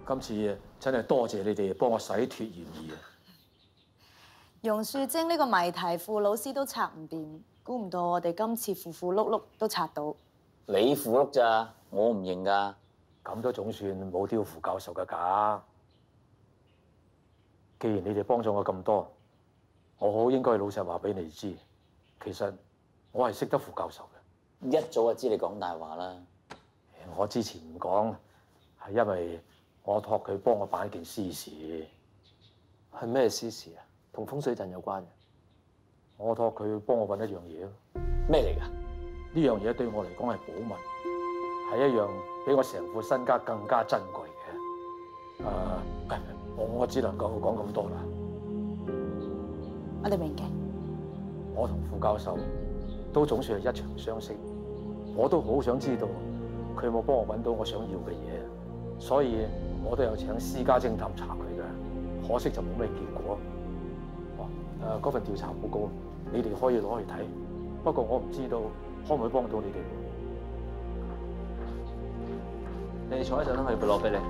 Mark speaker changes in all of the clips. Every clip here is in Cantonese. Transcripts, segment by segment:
Speaker 1: 今次真係多謝你哋幫我洗脫嫌疑啊！
Speaker 2: 榕樹精呢個謎題，傅老師都拆唔掂，估唔到我哋今次符符碌碌都拆到。
Speaker 3: 你符碌咋？我唔認㗎。
Speaker 1: 咁都總算冇丟傅教授嘅架。既然你哋幫咗我咁多，我好應該老實話俾你知，其實我係識得傅教授嘅。
Speaker 3: 一早就知你講大話啦。
Speaker 1: 我之前唔講，係因為我託佢幫我辦一件私事。
Speaker 4: 係咩私事啊？同風水陣有關嘅。
Speaker 1: 我託佢幫我揾一樣嘢咯。
Speaker 3: 咩嚟㗎？
Speaker 1: 呢樣嘢對我嚟講係寶物，係一樣比我成副身家更加珍貴嘅。我只能夠講咁多啦。
Speaker 2: 我哋明嘅。
Speaker 1: 我同傅教授都總算係一場相識，我都好想知道佢有冇幫我揾到我想要嘅嘢，所以我都有請私家偵探查佢嘅，可惜就冇咩結果。嗰份調查報告你哋可以攞去睇，不過我唔知道可唔可以幫到你哋。
Speaker 4: 你坐一陣啦，我攞俾你。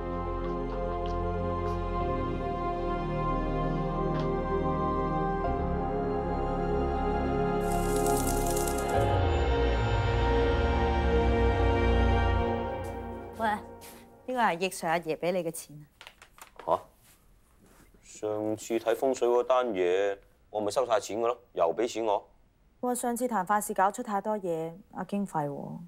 Speaker 5: 喂，呢個係易 Sir 阿爺俾你嘅錢啊！
Speaker 6: 上次睇風水嗰單嘢，我咪收晒錢噶咯，又俾錢我。
Speaker 5: 佢話上次談飯事搞出太多嘢，阿經費喎。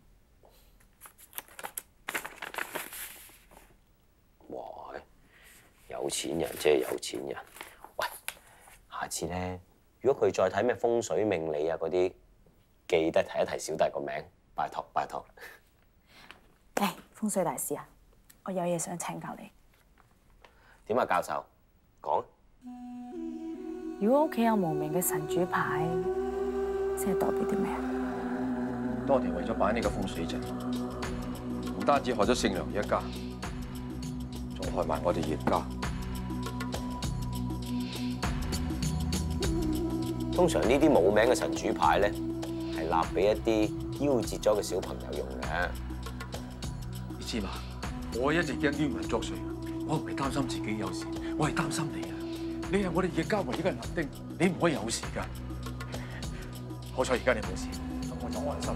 Speaker 6: 哇！有錢人即係有錢人。喂，下次咧，如果佢再睇咩風水命理啊嗰啲，記得提一提小弟個名，拜託拜託。
Speaker 5: 誒，風水大師啊，我有嘢想請教你。
Speaker 6: 點啊，教授？講。
Speaker 5: 如果屋企有無名嘅神主牌，即係代表啲咩啊？
Speaker 1: 多田為咗擺呢個風水陣，唔單止害咗姓梁一家，仲害埋我哋葉家。
Speaker 6: 通常呢啲冇名嘅神主牌咧，係立俾一啲夭折咗嘅小朋友用嘅。
Speaker 1: 你知嘛？我一直驚冤魂作祟，我唔係擔心自己有事，我係擔心你啊！你係我哋葉家唯一嘅男丁，你唔可以有事㗎。好彩而家你冇事，咁我就安心。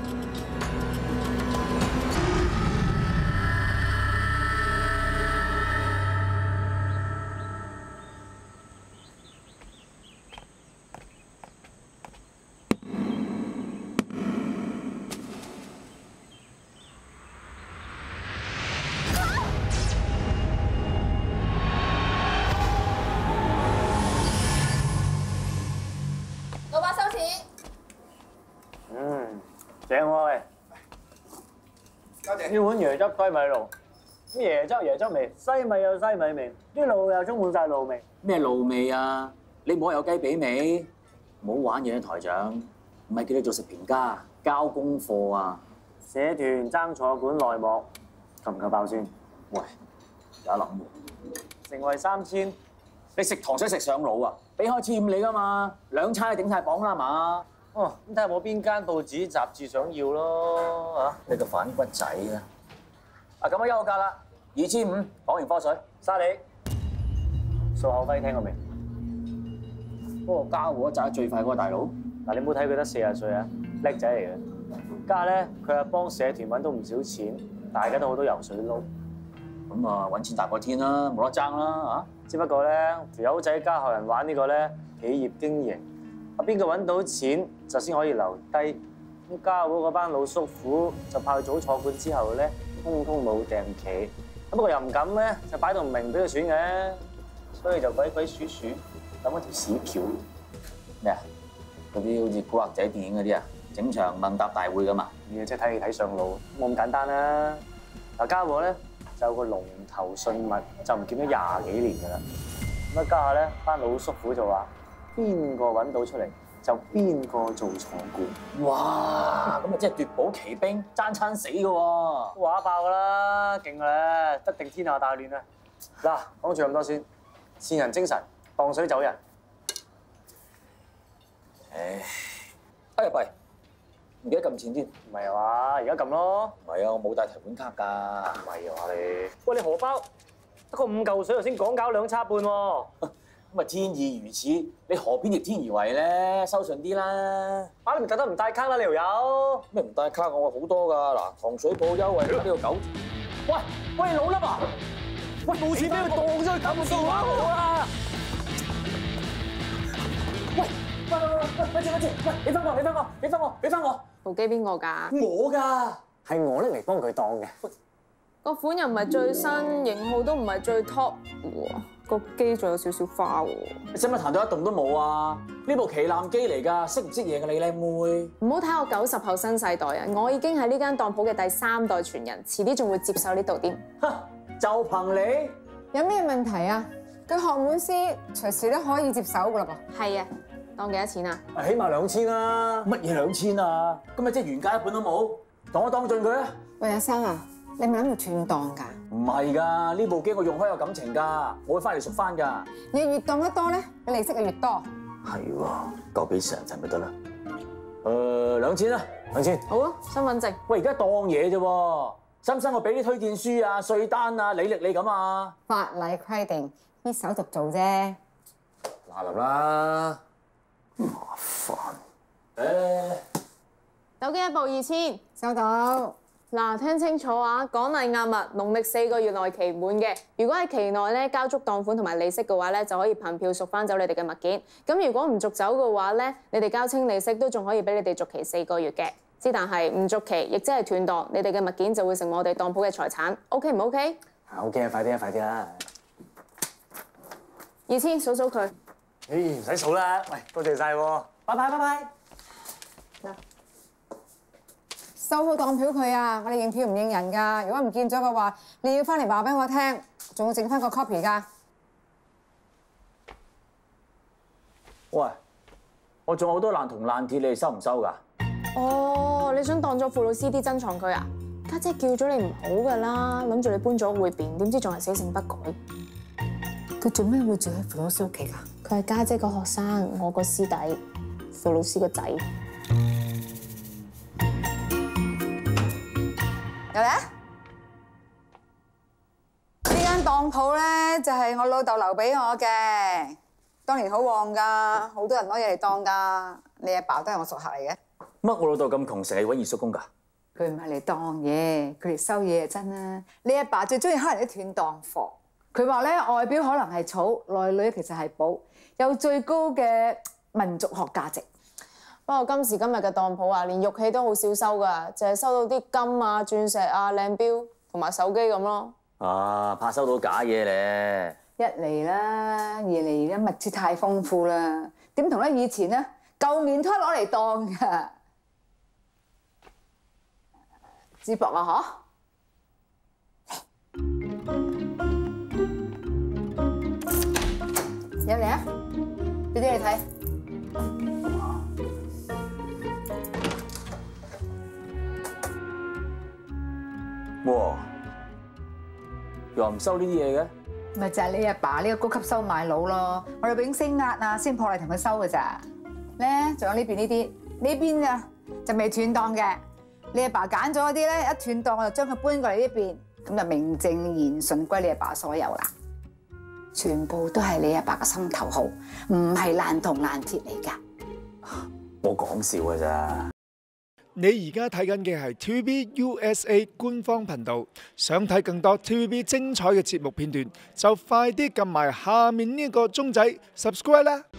Speaker 7: 正喎喂！多謝。呢碗椰汁西米露，椰汁味，西米有西米味，啲露又充滿晒露味。
Speaker 3: 咩露味啊？你唔好有雞髀味，唔好玩嘢啊，台長！唔係叫你做食評家，交功課啊！
Speaker 7: 社團爭坐館內幕，夠唔夠爆先？
Speaker 3: 喂，有得諗喎！
Speaker 7: 成為3000，
Speaker 3: 你食糖水食上腦啊？俾開1,500你㗎嘛，2餐頂晒榜啦嘛！
Speaker 7: 哦，咁睇下冇邊間報紙雜誌想要咯嚇。
Speaker 3: 你個反骨仔啊！啊咁啊，休假啦，2,500講完科水，
Speaker 7: 沙你數口輝聽過未？
Speaker 3: 嗰個家伙賺得最快嗰個大佬。
Speaker 7: 嗱，你冇睇佢得40歲啊，叻仔嚟嘅。家下咧，佢又幫社團揾到唔少錢，大家都好多油水撈。
Speaker 3: 咁啊，揾錢大過天啦，冇得爭啦嚇。
Speaker 7: 只不過咧，條友仔家學人玩呢個咧，企業經營。邊個揾到錢就先可以留低，咁家會嗰班老叔父就怕佢早坐館之後咧，通通冇訂企，不過又唔敢咧，就擺到唔明俾佢選嘅，所以就鬼鬼祟祟諗一條屎橋。
Speaker 3: 咩啊？嗰啲好似古惑仔電影嗰啲啊，整場問答大會㗎嘛？
Speaker 7: 嘢即係睇戲睇上腦，冇咁簡單啦。嗱，家和咧就有個龍頭信物，就唔見咗20幾年㗎啦。咁啊，家下咧班老叔父就話，邊個揾到出嚟就邊個做坐館。
Speaker 3: 哇！咁啊，即係奪寶奇兵，爭餐死嘅喎。
Speaker 7: 話爆㗎啦，勁啦，得定天下大亂啊！嗱，講住咁多先，善人精神，放水走人。
Speaker 3: 唉，哎呀弊， 唔記得撳錢添。
Speaker 7: 唔係啊嘛，而家撳咯。
Speaker 3: 唔係啊，我冇帶提款卡㗎。
Speaker 7: 唔係啊嘛你。喂，你荷包得個5嚿水，頭先講搞2叉半喎。
Speaker 3: 咁啊，天意如此，你何必逆天而為咧？收順啲啦。
Speaker 7: 啊，你唔特登唔帶卡啦，你條友。
Speaker 3: 咩唔帶卡？我話好多㗎。嗱，糖水鋪優惠呢個9。喂，老粒啊！喂，冇錢俾佢當咗去撳電話我啦！喂，你翻我！
Speaker 5: 部機邊個㗎？
Speaker 3: 我㗎，
Speaker 7: 係我拎嚟幫佢當嘅。
Speaker 5: 個款又唔係最新，型號都唔係最 top 喎，個機仲有少少花喎。
Speaker 3: 你使乜彈到一動都冇啊？呢部旗艦機嚟㗎，識唔識嘢㗎你靚妹？
Speaker 5: 唔好睇我90後新世代啊！我已經係呢間當鋪嘅第3代傳人，遲啲仲會接手呢度添。
Speaker 3: 就憑你？
Speaker 8: 有咩問題啊？佢學滿師隨時都可以接手㗎啦噃。
Speaker 5: 係啊，當幾多錢啊？
Speaker 7: 起碼2000啦。
Speaker 3: 乜嘢2000啊？咁咪即係原價1半都冇？當我當盡佢啊！
Speaker 8: 喂，阿生啊，你咪諗住斷檔㗎？
Speaker 3: 唔係㗎，呢部機我用開有感情㗎，我會翻嚟贖翻㗎。
Speaker 8: 你越當得多咧，你利息就越多。
Speaker 3: 係喎，夠俾成陣咪得啦。2000啦，2000。
Speaker 5: 好啊，身份證。
Speaker 3: 喂，而家當嘢啫喎，使唔使我俾啲推薦書啊、稅單啊、履歷你咁啊？
Speaker 8: 法例規定，啲手續做啫。
Speaker 3: 嗱臨啦，麻煩。
Speaker 5: 手機一部2000，
Speaker 8: 收到。
Speaker 5: 嗱，聽清楚啊！講例押物，農曆4個月內期滿嘅，如果喺期內咧交足當款同埋利息嘅話咧，就可以憑票贖翻走你哋嘅物件。咁如果唔續走嘅話咧，你哋交清利息都仲可以俾你哋續期4個月嘅。之但係唔續期，亦即係斷檔，你哋嘅物件就會成為我哋當鋪嘅財產。OK 唔 OK？
Speaker 7: OK 啊，快啲啦。
Speaker 5: 2000，數數佢。
Speaker 7: 唔使數啦。喂，多謝晒喎。拜拜。
Speaker 8: 收好當票佢啊！我哋認票唔認人㗎。如果唔見咗嘅話，你要翻嚟話俾我聽，仲要整翻個 copy 㗎。
Speaker 3: 喂，我仲有好多爛銅爛鐵，你哋收唔收㗎？
Speaker 5: 哦，你想當咗傅老師啲珍藏佢啊？家姐叫咗你唔好㗎啦，諗住你搬咗會變，點知仲係死性不改。
Speaker 8: 佢做咩會住喺傅老師屋企㗎？
Speaker 5: 佢係家姐個學生，我個師弟，傅老師個仔。
Speaker 8: 有嚟啊！呢間當鋪咧就係我老豆留俾我嘅，當年好旺㗎，好多人攞嘢嚟當㗎。你阿爸都係我熟客嚟嘅。
Speaker 3: 乜我老豆咁窮，成日揾二叔公㗎？
Speaker 8: 佢唔係嚟當嘢，佢嚟收嘢就真啦。你阿爸最中意可能啲斷檔貨。佢話咧外表可能係草，內裏其實係寶，有最高嘅民族學價值。
Speaker 5: 不過今時今日嘅當鋪啊，連玉器都好少收㗎，淨係收到啲金啊、鑽石啊、靚錶同埋手機咁咯。
Speaker 3: 啊，怕收到假嘢咧！
Speaker 8: 一嚟啦，二嚟而家物資太豐富啦，點同咧以前咧舊棉胎攞嚟當㗎？淄博啊，有嚟啊！俾啲你睇。
Speaker 3: 哇！又唔收呢啲嘢嘅？
Speaker 8: 咪就係你阿爸呢個高級收買佬咯，我哋永升壓啊，先破例同佢收㗎咋。咧，仲有呢邊呢啲，呢邊啊就未斷檔嘅。你阿爸揀咗嗰啲咧，一斷檔我就將佢搬過嚟呢邊，咁就名正言順歸你阿爸所有啦。全部都係你阿爸嘅心頭好，唔係爛銅爛鐵嚟㗎。
Speaker 3: 我講笑㗎咋。
Speaker 9: 你而家睇緊嘅係 TVB USA 官方頻道，想睇更多 TVB 精彩嘅節目片段，就快啲撳埋下面呢個鐘仔 subscribe 啦！